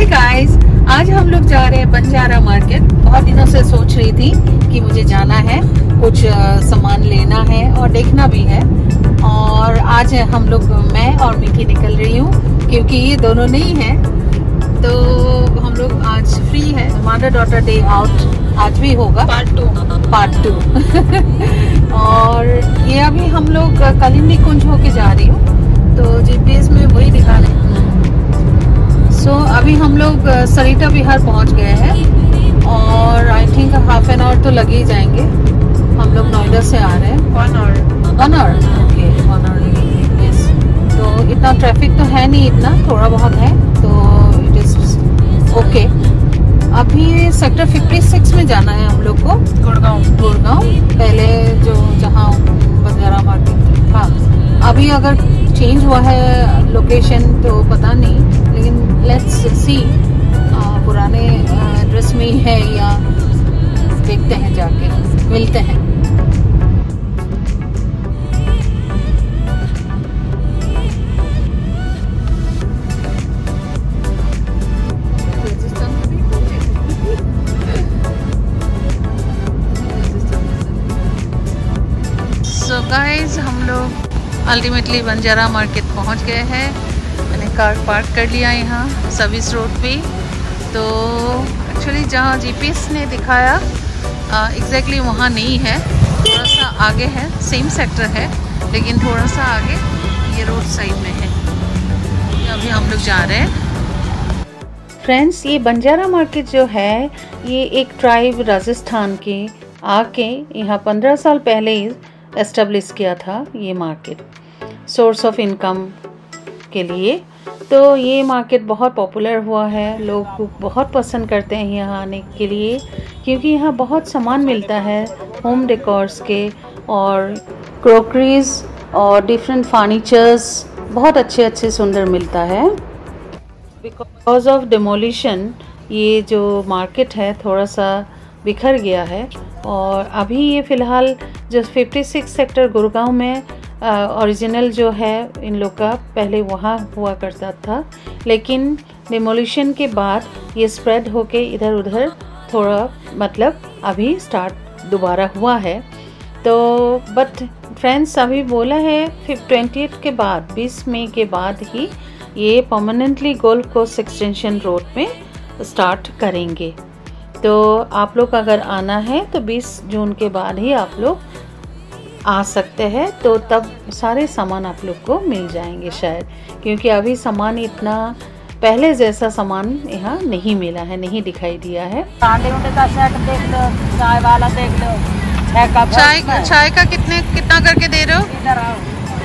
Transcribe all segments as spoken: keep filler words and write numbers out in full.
Hi guys, आज हम लोग जा रहे हैं बंजारा मार्केट। बहुत दिनों से सोच रही थी कि मुझे जाना है, कुछ सामान लेना है और देखना भी है। और आज हम लोग, मैं और मिकी निकल रही हूँ क्योंकि ये दोनों नहीं है, तो हम लोग आज फ्री है। मदर डॉटर डे आउट आज भी होगा, पार्ट टू पार्ट टू और ये अभी हम लोग कलिंदी कुंज होके जा रही हूँ, तो जीपीएस में वही दिखा रहे हैं। सो so, अभी हम लोग सरिता विहार पहुंच गए हैं और I think half an hour तो लगे ही जाएंगे। हम लोग नोएडा से आ रहे हैं। One hour one hour okay one hour लगेगी। यस, तो इतना ट्रैफिक तो है नहीं, इतना थोड़ा बहुत है, तो इट इज ओके। अभी सेक्टर छप्पन में जाना है हम लोग को, गुड़गांव गुड़गांव पहले जो जहाँ बंजारा मार्केट था। अभी अगर चेंज हुआ है लोकेशन तो पता नहीं, लेकिन लेट्स सी पुराने एड्रेस में ही है या देखते हैं, जाके मिलते हैं। सो गाइस, हम लोग अल्टीमेटली बंजारा मार्केट पहुंच गए हैं। मैंने कार पार्क कर लिया यहाँ सर्विस रोड पे। तो एक्चुअली जहाँ जीपीएस ने दिखाया एग्जैक्टली वहाँ नहीं है, थोड़ा सा आगे है, सेम सेक्टर है लेकिन थोड़ा सा आगे ये रोड साइड में है। अभी हम लोग जा रहे हैं। फ्रेंड्स, ये बंजारा मार्केट जो है ये एक ट्राइब राजस्थान के आके यहाँ पंद्रह साल पहले एस्टेब्लिश किया था ये मार्केट, सोर्स ऑफ इनकम के लिए। तो ये मार्केट बहुत पॉपुलर हुआ है, लोग बहुत पसंद करते हैं यहाँ आने के लिए क्योंकि यहाँ बहुत सामान मिलता है होम डेकोर्स के और क्रोकरीज और डिफरेंट फर्नीचर्स, बहुत अच्छे अच्छे सुंदर मिलता है। बिकॉज ऑफ डिमोलिशन ये जो मार्केट है थोड़ा सा बिखर गया है और अभी ये फ़िलहाल जो छप्पन सेक्टर गुड़गांव में ओरिजिनल जो है इन लोग का पहले वहाँ हुआ करता था, लेकिन डिमोलिशन के बाद ये स्प्रेड होके इधर उधर थोड़ा मतलब अभी स्टार्ट दोबारा हुआ है। तो बट फ्रेंड्स अभी बोला है ट्वेंटी के बाद बीस मई के बाद ही ये परमानेंटली गोल्फ कोस्ट एक्सटेंशन रोड में स्टार्ट करेंगे। तो आप लोग अगर आना है तो बीस जून के बाद ही आप लोग आ सकते हैं, तो तब सारे सामान आप लोग को मिल जाएंगे शायद, क्योंकि अभी सामान इतना पहले जैसा सामान यहाँ नहीं मिला है, नहीं दिखाई दिया है। का सेट देख लो, चाय वाला देख लो, चाय चाय का कितने कितना करके दे रहे हो? इधर आओ,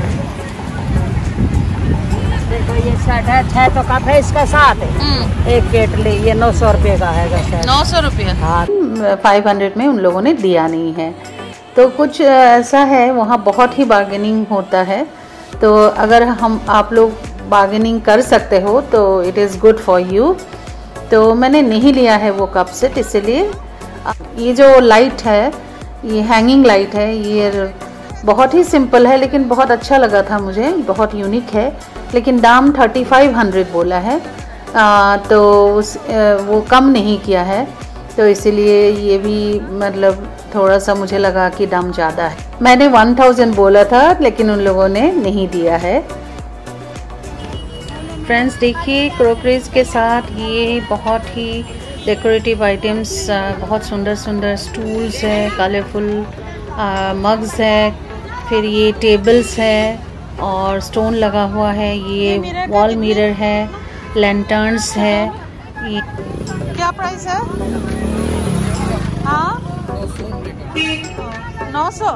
देखो ये सेट है छह तो कप है इसका साथ है। एक केटली ये नौ सौ रुपये का है। नौ सौ रुपये हाँ, फाइव हंड्रेड में उन लोगों ने दिया नहीं है। तो कुछ ऐसा है, वहाँ बहुत ही बार्गेनिंग होता है। तो अगर हम आप लोग बार्गेनिंग कर सकते हो तो it is good for you. तो मैंने नहीं लिया है वो कप सेट, इसलिए ये जो लाइट है ये हैंगिंग लाइट है, ये बहुत ही सिंपल है लेकिन बहुत अच्छा लगा था मुझे, बहुत यूनिक है। लेकिन दाम थर्टी फाइव हंड्रेड बोला है, आ, तो उस आ, वो कम नहीं किया है, तो इसीलिए ये भी मतलब थोड़ा सा मुझे लगा कि दाम ज़्यादा है। मैंने वन थाउजेंड बोला था लेकिन उन लोगों ने नहीं दिया है। फ्रेंड्स देखिए, क्रोकरीज के साथ ये बहुत ही डेकोरेटिव आइटम्स, बहुत सुंदर सुंदर स्टूल्स है, कलरफुल मग्स है, फिर ये टेबल्स है और स्टोन लगा हुआ है, ये वॉल मिरर है, लैंटर्न्स है। ये क्या प्राइस है? हाँ, नौ सौ।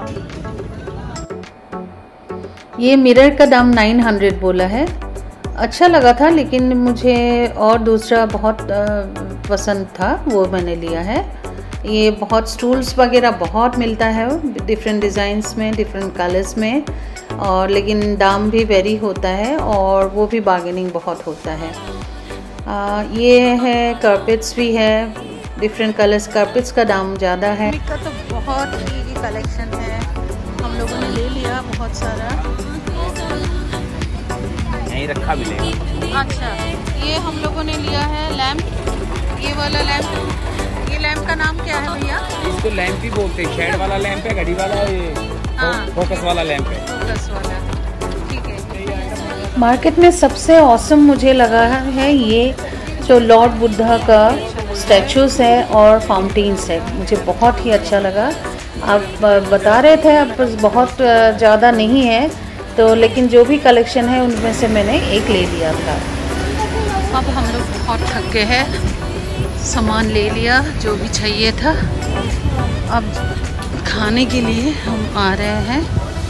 ये मिरर का दाम नाइन हंड्रेड बोला है। अच्छा लगा था लेकिन मुझे और दूसरा बहुत पसंद था, वो मैंने लिया है। ये बहुत स्टूल्स वगैरह बहुत मिलता है डिफरेंट डिज़ाइंस में, डिफरेंट कलर्स में, और लेकिन दाम भी वेरी होता है और वो भी बार्गेनिंग बहुत होता है। आ, ये है कारपेट्स भी है, डिफरेंट कलर्स। कारपेट्स का दाम ज़्यादा है। का तो बहुत ही कलेक्शन है, हम लोगों ने ले लिया बहुत सारा। यहीं रखा मिलेगा। अच्छा, ये हम लोगों ने लिया है लैंप, ये वाला लैंप। ये लैंप का नाम क्या है भैया? इसको लैंप ही बोलते हैं। शेड वाला लैंप है, घड़ी वाला, ये हाँ। फोकस वाला लैंप है। फोकस वाला, ठीक है। मार्केट में सबसे औसम मुझे लगा है ये जो लॉर्ड बुद्धा का स्टैचूज है और फाउंटेन्स है, मुझे बहुत ही अच्छा लगा। आप बता रहे थे अब बहुत ज़्यादा नहीं है तो, लेकिन जो भी कलेक्शन है उनमें से मैंने एक ले लिया था। अब हम लोग बहुत थक गए हैं, सामान ले लिया जो भी चाहिए था। अब खाने के लिए हम आ रहे हैं।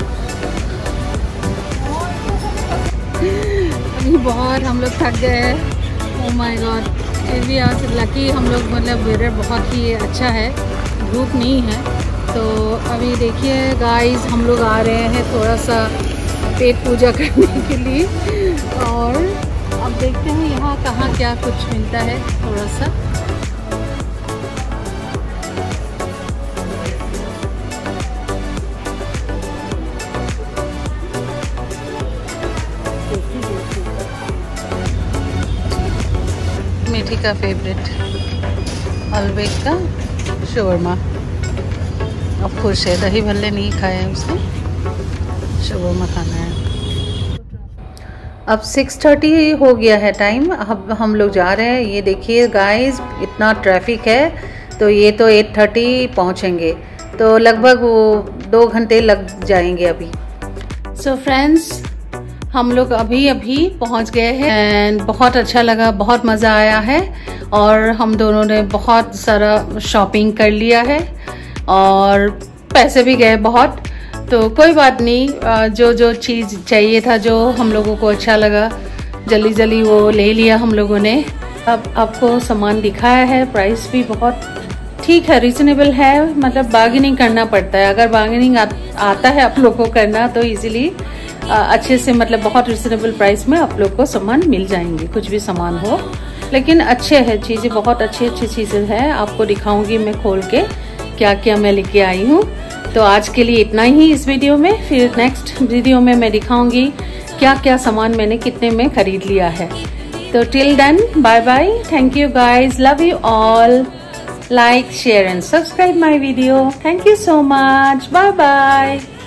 अभी बहुत हम लोग थक गए हैं। ओह माय गॉड, फिर भी आज लकी हम लोग, मतलब वेदर बहुत ही अच्छा है, धूप नहीं है। तो अभी देखिए गाइस, हम लोग आ रहे हैं थोड़ा सा पेट पूजा करने के लिए, और अब देखते हैं यहाँ कहाँ क्या कुछ मिलता है थोड़ा सा। मीठी का फेवरेट अलबेक का शवरमा। अब खुश है, दही भल्ले नहीं खाए हैं उसने, शवरमा खाना है। अब सिक्स थर्टी हो गया है टाइम, अब हम लोग जा रहे हैं। ये देखिए गाइस, इतना ट्रैफिक है, तो ये तो एट थर्टी पहुँचेंगे, तो लगभग वो दो घंटे लग जाएंगे अभी। सो फ्रेंड्स, हम लोग अभी अभी पहुंच गए हैं एंड बहुत अच्छा लगा, बहुत मज़ा आया है, और हम दोनों ने बहुत सारा शॉपिंग कर लिया है और पैसे भी गए बहुत। तो कोई बात नहीं, जो जो चीज़ चाहिए था, जो हम लोगों को अच्छा लगा, जल्दी जल्दी वो ले लिया हम लोगों ने। अब आपको सामान दिखाया है, प्राइस भी बहुत ठीक है, रीजनेबल है, मतलब बार्गेनिंग करना पड़ता है। अगर बार्गेनिंग आ, आता है आप लोग को करना, तो इजीली अच्छे से, मतलब बहुत रीजनेबल प्राइस में आप लोग को सामान मिल जाएंगे, कुछ भी सामान हो। लेकिन अच्छे है चीज़ें, बहुत अच्छी अच्छी चीज़ें हैं। आपको दिखाऊंगी मैं खोल के क्या क्या मैं लेके आई हूँ। तो आज के लिए इतना ही इस वीडियो में, फिर नेक्स्ट वीडियो में मैं दिखाऊंगी क्या क्या सामान मैंने कितने में खरीद लिया है। तो till then, bye bye, thank you guys, love you all, like share and subscribe my video, thank you so much, bye bye.